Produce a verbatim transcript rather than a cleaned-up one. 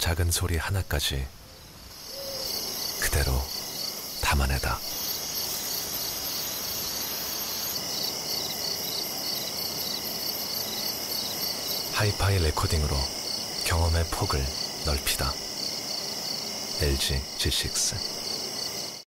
작은 소리 하나까지 그대로 담아내다. 하이파이 레코딩으로 경험의 폭을 넓히다. 엘지 지 식스